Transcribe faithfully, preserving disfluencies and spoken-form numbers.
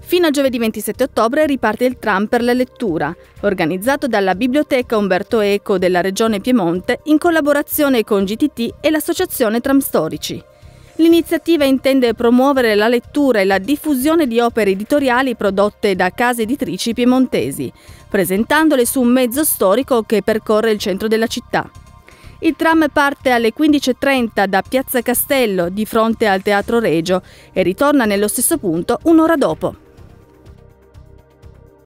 Fino a giovedì ventisette ottobre riparte il tram per la lettura, organizzato dalla Biblioteca Umberto Eco della Regione Piemonte in collaborazione con G T T e l'Associazione Tram Storici. L'iniziativa intende promuovere la lettura e la diffusione di opere editoriali prodotte da case editrici piemontesi, presentandole su un mezzo storico che percorre il centro della città. Il tram parte alle quindici e trenta da Piazza Castello, di fronte al Teatro Regio, e ritorna nello stesso punto un'ora dopo.